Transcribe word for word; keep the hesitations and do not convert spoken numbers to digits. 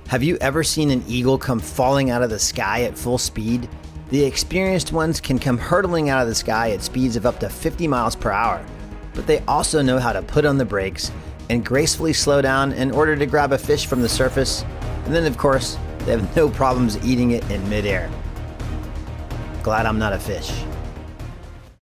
Have you ever seen an eagle come falling out of the sky at full speed? The experienced ones can come hurtling out of the sky at speeds of up to fifty miles per hour, but they also know how to put on the brakes and gracefully slow down in order to grab a fish from the surface, and then of course, they have no problems eating it in midair. Glad I'm not a fish.